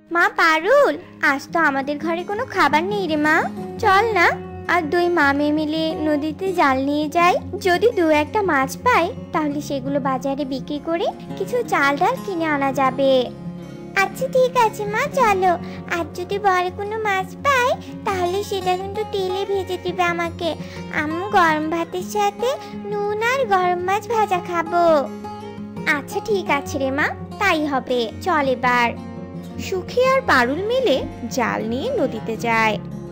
মা পারুল, আজ তো আমাদের ঘরে কোনো খাবার নেই রে মা। চল না, আর দুই মা মেয়ে মিলে নদীতে জাল নিয়ে যাই। যদি দু একটা মাছ পাই তাহলে সেগুলো বাজারে বিক্রি করে কিছু চাল ডাল কিনে আনা যাবে। আচ্ছা ঠিক আছে মা, চলো। আর যদি বড় কোনো মাছ পাই তাহলে সেটা কিন্তু তেলে ভেজে দিবে আমাকে। আমি গরম ভাতের সাথে নুন আর গরম মাছ ভাজা খাবো। আচ্ছা ঠিক আছে রে মা, তাই হবে। চল এবার। সুখী আর পারুল মিলে জাল নিয়ে নদীতে যায়।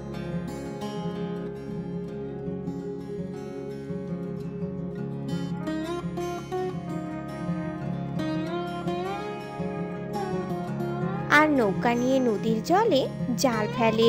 আর নৌকা নিয়ে নদীর জলে জাল ফেলে।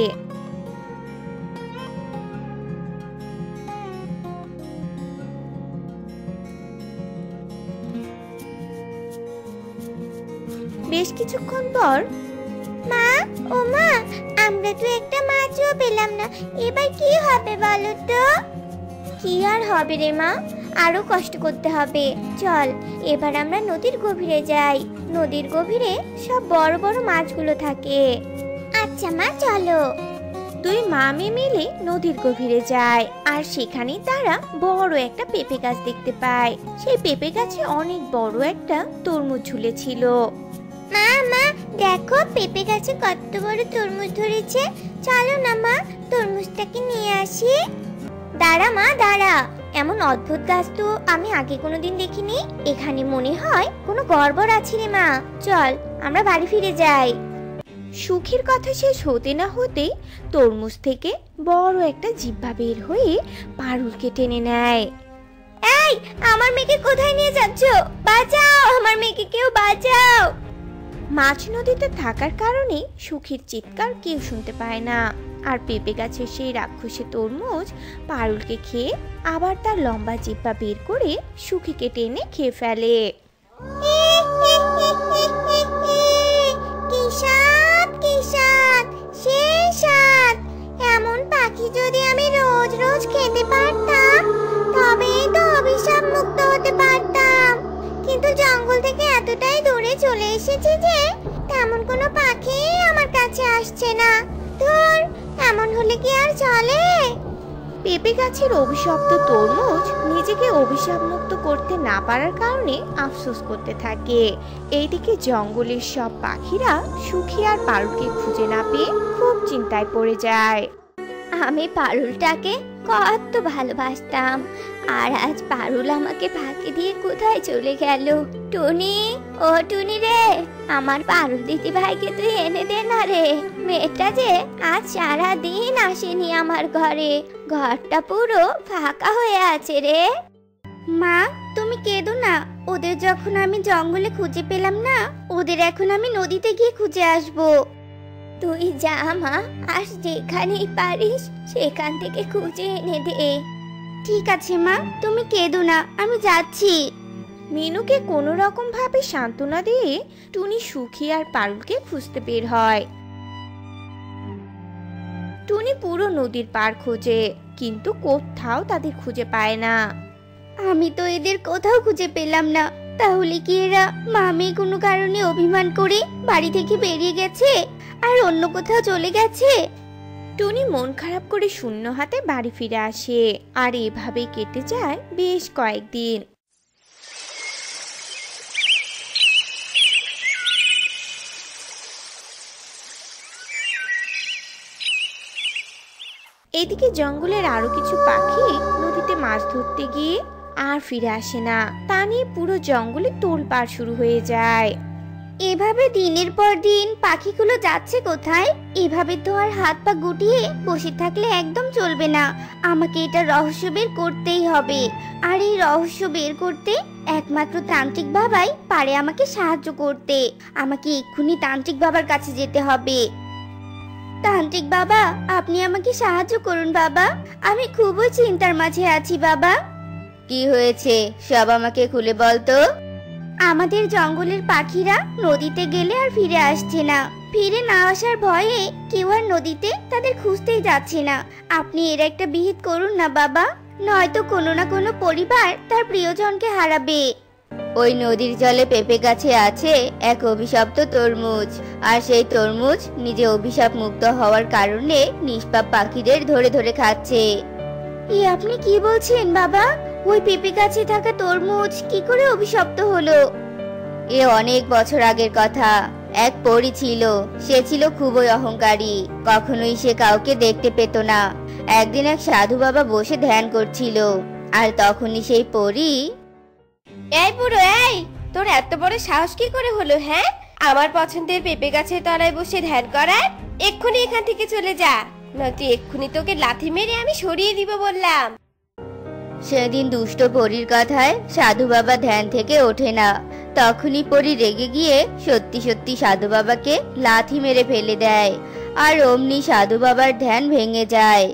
বেশ কিছুক্ষণ পর, মা, ও মা, আমরা তো একটা মাছও পেলাম না। এবার কি হবে বলো তো? কি আর হবে রে মা, আরো কষ্ট করতে হবে। চল এবার আমরা নদীর গভীরে যাই। নদীর গভীরে সব বড় বড় মাছগুলো থাকে। আচ্ছা মা, চলো। দুই মা মেয়ে মিলে নদীর গভীরে যায়। আর সেখানেই তারা বড় একটা পেঁপে গাছ দেখতে পায়। সেই পেঁপে গাছে অনেক বড় একটা তরমুজ ঝুলেছিল। মা মা, দেখো পেঁপে গাছে কত বড় তরমুজ ধরেছে। চলো না মা, তরমুজটাকে নিয়ে আসি। দাঁড়া মা, দাঁড়া। এমন অদ্ভুত গাছ তো আমি আগে কোনোদিন দেখিনি। এখানে মনে হয় কোনো গড়বড় আছে রে মা। চল আমরা বাড়ি ফিরে যাই। সুখীর কথা শেষ হতে না হতেই তরমুজ থেকে বড় একটা জিহ্বা বের হয়ে পারুলকে টেনে নেয়। এই, আমার মেয়েকে কোথায় নিয়ে যাচ্ছ? বাঁচাও, আমার মেয়েকে কেউ বাঁচাও। মাছ নদীতে থাকার কারণে সুখীর চিৎকার কেউ শুনতে পায় না। আর পেঁপে গাছের সেই রাক্ষসী তরমুজ পারুলকে খেয়ে আবার তার লম্বা জিহ্বা বের করে সুখীকে টেনে খেয়ে ফেলে। কি স্বাদ, কি স্বাদ, সেই স্বাদ! এমন পাখি যদি আমি রোজ রোজ খেতে পারতাম তবেই তো অভিশাপ মুক্ত হতে পারতাম। কিন্তু জঙ্গল থেকে এতটাই দূরে চলে এসেছি যে তেমন কোনো পাখি আমার কাছে আসছে না। ধুর, এমন হলে কি আর চলে? পেঁপে গাছের অভিশপ্ত তরমুজ নিজেকে অভিশাপ মুক্ত করতে না পারার কারণে আফসোস করতে থাকে। এইদিকে জঙ্গলের সব পাখিরা সুখী আর পারুলকে খুঁজে না পেয়ে খুব চিন্তায় পড়ে যায়। আমি পারুলটাকে কত ভালোবাসতাম, আর আজ পারুল আমাকে ফাঁকি দিয়ে কোথায় চলে গেল? টুনি, ও টুনি রে, আমার পারুল দিদি ভাইকে তুই এনে দে না রে। মেয়েটা যে আজ সারা দিন আসেনি আমার ঘরে। ঘরটা পুরো ফাঁকা হয়ে আছে রে। মা, তুমি কেঁদো না। ওদের যখন আমি জঙ্গলে খুঁজে পেলাম না, ওদের এখন আমি নদীতে গিয়ে খুঁজে আসবো। তুই যা মা, আর যেখানেই পারিস সেখান থেকে খুঁজে এনে দে। ঠিক আছে মা, তুমি কেঁদো না, আমি যাচ্ছি। মিনুকে কোনো রকম ভাবে সান্ত্বনা দিয়ে টুনি সুখী আর পারুলকে খুঁজতে বের হয়। টুনি পুরো নদীর পার খোঁজে, কিন্তু কোথাও তাদের খুঁজে পায় না। আমি তো এদের কোথাও খুঁজে পেলাম না। তাহলে কি এরা মামি কোনো কারণে অভিমান করে বাড়ি থেকে বেরিয়ে গেছে আর অন্য কোথাও চলে গেছে? টুনি মন খারাপ করে শূন্য হাতে বাড়ি ফিরে আসে। আর এভাবেই কেটে যায় বেশ কয়েকদিন। এদিকে জঙ্গলের আরো কিছু পাখি নদীতে মাছ ধরতে গিয়ে আর ফিরে আসে না। তা নিয়ে পুরো জঙ্গলে তোলপাড় শুরু হয়ে যায়। এভাবে দিনের পর দিন পাখিগুলো যাচ্ছে কোথায়? এভাবে তো আর হাত পা গুটিয়ে বসে থাকলে একদম চলবে না। আমাকে এটা রহস্য বের করতেই হবে। আর এই রহস্য বের করতে একমাত্র তান্ত্রিক বাবাই পারে আমাকে সাহায্য করতে। আমাকে এক্ষুনি তান্ত্রিক বাবার কাছে যেতে হবে। তান্ত্রিক বাবা, আপনি আমাকে সাহায্য করুন বাবা। আমি খুবই চিন্তার মাঝে আছি বাবা। কি হয়েছে সব আমাকে খুলে বল তো। আমাদের জঙ্গলের পাখিরা নদীতে গেলে আর ফিরে আসছে না। ফিরে না আসার ভয়ে কেউ আর নদীতে তাদের খুঁজতেই যাচ্ছে না। আপনি এর একটা বিহিত করুন না বাবা, নয়তো কোনো না কোনো পরিবার তার প্রিয়জনকে হারাবে। ওই নদীর জলে পেঁপে গাছে আছে এক অভিশপ্ত তরমুজ, আর সেই তরমুজ নিজে অভিশাপ মুক্ত হওয়ার কারণে নিষ্পাপ পাখিদের ধরে ধরে খাচ্ছে। আপনি কি বলছেন বাবা? ওই পেঁপে গাছে থাকা তরমুজ কি করে অভিশপ্ত হলো? এ অনেক বছর আগের কথা। এক পরী ছিল, সে ছিল খুবই অহংকারী, কখনোই সে কাউকে দেখতে পেত না। একদিন এক সাধু বাবা বসে ধ্যান করছিল, আর তখনই সেই পরী, এই বুড়ো, এই তোর এত বড় সাহস কি করে হলো? হ্যাঁ, আমার পছন্দের পেঁপে গাছের তলায় বসে ধ্যান করার? এক্ষুনি এখান থেকে চলে যা, নয়তো এক্ষুনি তোকে লাথি মেরে আমি সরিয়ে দিব বললাম। সেদিন দুষ্ট পরীর কথায় সাধু বাবা ধ্যান থেকে ওঠে না। তখনই পরী রেগে গিয়ে সত্যি সত্যি সাধু বাবাকে লাথি মেরে ফেলে দেয়, আর অমনি সাধু বাবার ধ্যান ভেঙে যায়।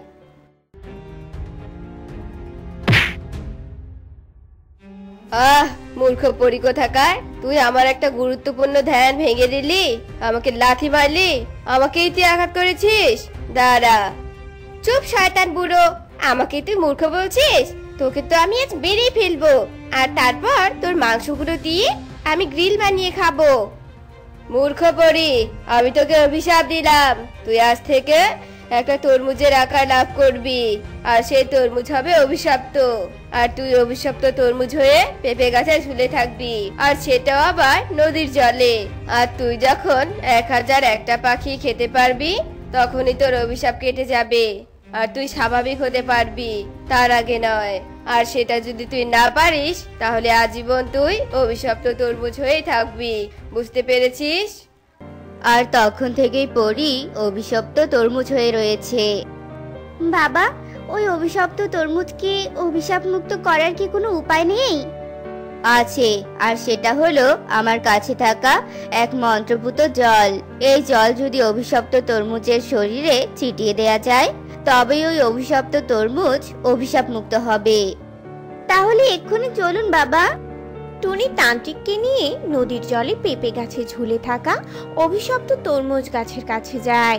আহ, মূর্খ পরী কোথাকার, তুই আমার একটা গুরুত্বপূর্ণ ধ্যান ভেঙে দিলি, আমাকে লাথি মারলি, আমাকেই তুই আঘাত করেছিস। দাঁড়া। চুপ শয়তান বুড়ো, আমাকে তুই মূর্খ বলছিস? তোকে তো আমি আজ মেরেই ফেলবো, আর তারপর তোর মাংসগুলো দিয়ে আমি গ্রিল বানিয়ে খাবো। মূর্খ পরী, আমি তোকে অভিশাপ দিলাম, তুই আজ থেকে একটা তরমুজের আকার লাভ করবি, আর সেই তরমুজ হবে অভিশপ্ত, আর তুই অভিশপ্ত তরমুজ হয়ে পেঁপে গাছে ঝুলে থাকবি, আর সেটাও আবার নদীর জলে। আর তুই যখন 1001টা পাখি খেতে পারবি, তখনই তোর অভিশাপ কেটে যাবে, আর তুই স্বাভাবিক হতে পারবি, তার আগে নয়। আর সেটা যদি তুই না পারিস, তাহলে আজীবন তুই অভিশপ্ত তরমুজ হয়েই থাকবি। বুঝতে পেরেছিস? আর তখন থেকেই পরী অভিশপ্ত তরমুজ হয়ে রয়েছে। বাবা, ওই অভিশপ্ত তরমুজকে অভিশাপ মুক্ত করার কি কোনো উপায় নেই? আছে, আর সেটা হলো আমার কাছে থাকা এক মন্ত্রপুত জল। এই জল যদি অভিশপ্ত তরমুজের শরীরে ছিটিয়ে দেয়া যায়, তবেই ওই অভিশপ্ত তরমুজ অভিশাপ মুক্ত হবে। তাহলে এক্ষুনি চলুন বাবা। টুনি তান্ত্রিককে নিয়ে নদীর জলে পেঁপে গাছে ঝুলে থাকা অভিশপ্ত তরমুজ গাছের কাছে যায়,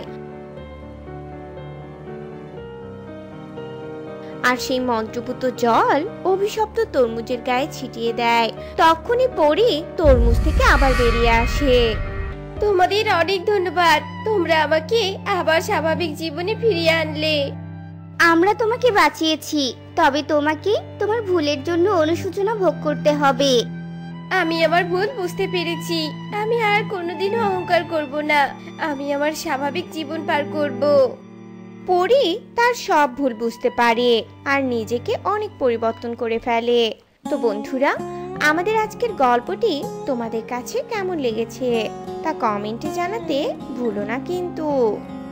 আর সেই মন্ত্রপুত জল অভিশপ্ত তরমুজের গায়ে ছিটিয়ে দেয়। তখনই পরী তরমুজ থেকে আবার বেরিয়ে আসে। তোমাদের অনেক ধন্যবাদ, তোমরা আমাকে আবার স্বাভাবিক জীবনে ফিরিয়ে আনলে। আমরা তোমাকে বাঁচিয়েছি, তবে তোমাকে তোমার ভুলের জন্য অনুশোচনা ভোগ করতে হবে। আমি আমার ভুল বুঝতে পেরেছি, আমি আর কোনোদিনও অহংকার করব না, আমি আমার স্বাভাবিক জীবন পার করব। পরী তার সব ভুল বুঝতে পারে আর নিজেকে অনেক পরিবর্তন করে ফেলে। তো বন্ধুরা, আমাদের আজকের গল্পটি তোমাদের কাছে কেমন লেগেছে তা কমেন্টে জানাতে ভুলো না কিন্তু।